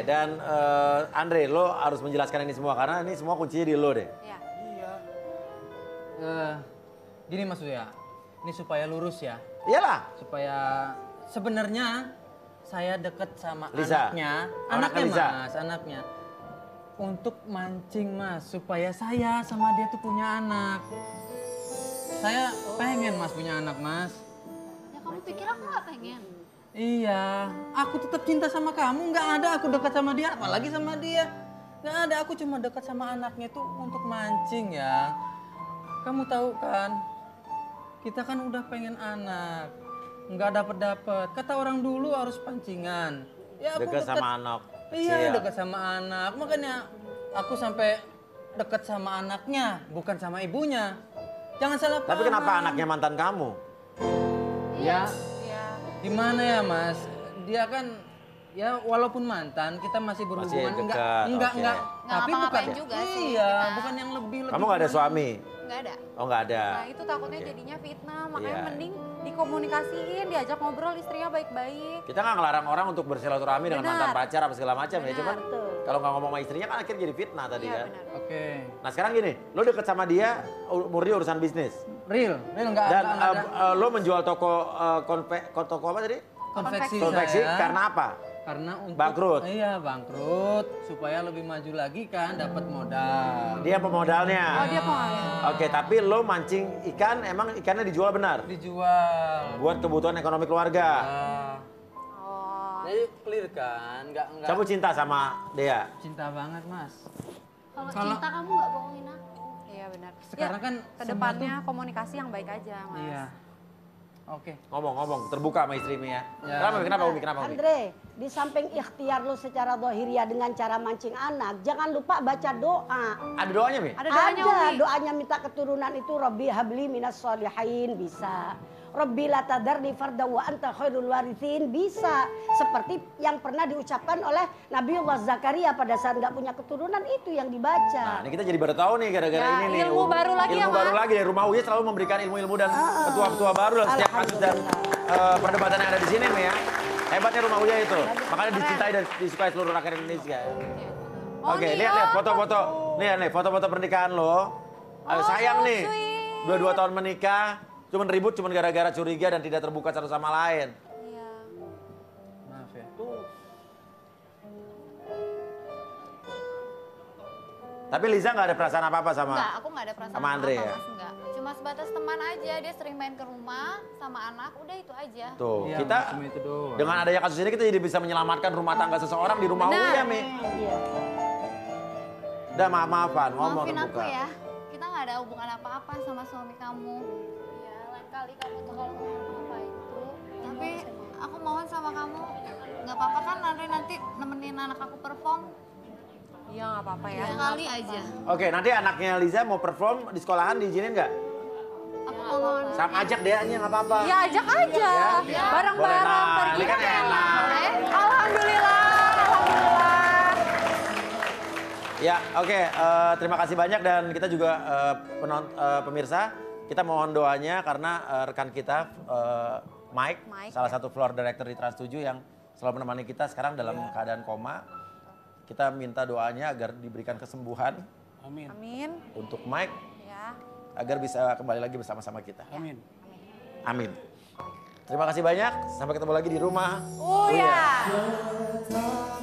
dan Andre, lo harus menjelaskan ini semua karena ini semua kuncinya di lo deh. Iya. Gini Mas Uya, ini supaya lurus ya. Iyalah. Supaya sebenarnya saya deket sama Lisa. anaknya Lisa. Mas, anaknya. Untuk mancing Mas, supaya saya sama dia tuh punya anak. Saya pengen Mas punya anak Mas. Ya kamu pikir aku gak pengen? Iya, aku tetap cinta sama kamu. Nggak ada aku dekat sama dia, apalagi sama dia. Nggak ada, aku cuma dekat sama anaknya tuh untuk mancing ya. Kamu tahu kan, kita kan udah pengen anak. Nggak dapet. Kata orang dulu harus pancingan. Ya aku Dekat sama anak. Iya, dekat sama anak. Makanya aku sampai dekat sama anaknya, bukan sama ibunya. Jangan salah paham. Tapi kenapa anaknya mantan kamu? Ya, Iya. gimana ya Mas? Dia kan ya walaupun mantan kita masih berhubungan dekat, enggak oke. enggak Nggak tapi bukan ngapa-ngapain juga sih iya, kita. bukan yang lebih Kamu gak ada suami? Nggak ada. Oh nggak ada. Nah itu takutnya Oke. jadinya fitnah, makanya Iya. mending dikomunikasiin, diajak ngobrol istrinya baik-baik. Kita nggak ngelarang orang untuk bersilaturahmi dengan Benar. mantan pacar apa segala macam ya. Benar. Cuman kalau nggak ngomong sama istrinya kan akhirnya jadi fitnah tadi Iya kan. benar. Oke. Nah sekarang gini, lo deket sama dia, murni urusan bisnis. Real enggak Dan ada lo menjual toko toko apa tadi? konveksi Konveksi saya. karena apa? Karena untuk Bangkrut. Iya, bangkrut supaya lebih maju lagi kan dapat modal. Dia pemodalnya. Oh dia pengaruh. Oke, tapi lo mancing ikan, emang ikannya dijual benar? Dijual. Buat kebutuhan ekonomi keluarga. Ah, Oh. jadi clear kan? Enggak Kamu cinta sama dia? cinta banget, Mas. Kalau Kalau- cinta kamu nggak bohongin aku. Iya benar. Sekarang kan kedepannya komunikasi yang baik aja mas. Iya. Oke. Ngomong, terbuka sama istrimu ya. Ya. Kenapa Umi? Andre, di samping ikhtiar lu secara dohiriah dengan cara mancing anak, jangan lupa baca doa. Ada doanya, Mi? Ada doanya Umi. Doanya minta keturunan itu Rabbi habli minas solihin bisa. Rabbi la tadarni farda wa anta khairul warithin bisa. Seperti yang pernah diucapkan oleh Nabiullah Zakaria pada saat nggak punya keturunan itu yang Nah, dibaca. ini kita jadi baru tahu nih gara-gara Ya, ini nih. ilmu baru lagi ya, Ilmu baru Mas. lagi dari Rumah Uya selalu memberikan ilmu-ilmu dan petua-petua baru dalam setiap kasus dan perdebatan yang ada di sini, Mi ya. Hebatnya Rumah Uya itu. Makanya dicintai dan disukai seluruh rakyat Indonesia. Oh, Oke, Nio. lihat foto-foto. Nih, foto-foto pernikahan lo. Ayo, sayang so nih. sweet. 22 tahun menikah, cuman ribut cuman gara-gara curiga dan tidak terbuka satu sama lain. Iya. Maaf ya. Tapi Liza nggak ada perasaan apa-apa sama Enggak, aku nggak ada perasaan sama Andre apa-apa, ya? Mas, enggak. Cuma sebatas teman aja, dia sering main ke rumah sama anak, udah itu aja. Tuh, Iya, kita cuma itu doang. dengan adanya kasus ini kita jadi bisa menyelamatkan rumah tangga seseorang di Rumah Benar. Uya, Mi. Iya. Udah maaf-maafan, ngomong Maafin aku terbuka. ya, kita nggak ada hubungan apa-apa sama suami kamu. Ya lain kali kamu tuh kalau ngomong apa itu. Tapi aku mohon sama kamu, nggak apa-apa kan Andre nanti nemenin anak aku perform? Iya nggak apa-apa ya. Sekali aja. Oke, nanti anaknya Liza mau perform di sekolahan diizinin nggak? Aku mohon. Sama ajak dia nggak apa-apa. Ya ajak aja, Ya. bareng-bareng Boleh, nah, pergi ini kan enak. Boleh? Alhamdulillah, alhamdulillah. Ya, oke. Terima kasih banyak dan kita juga pemirsa, kita mohon doanya karena rekan kita Mike, Mike, salah ya. satu floor director di Trans 7 yang selalu menemani kita sekarang dalam keadaan koma. Kita minta doanya agar diberikan kesembuhan Amin. untuk Mike Ya. agar bisa kembali lagi bersama-sama kita. Amin. Amin. Terima kasih banyak. Sampai ketemu lagi di rumah. Oh ya.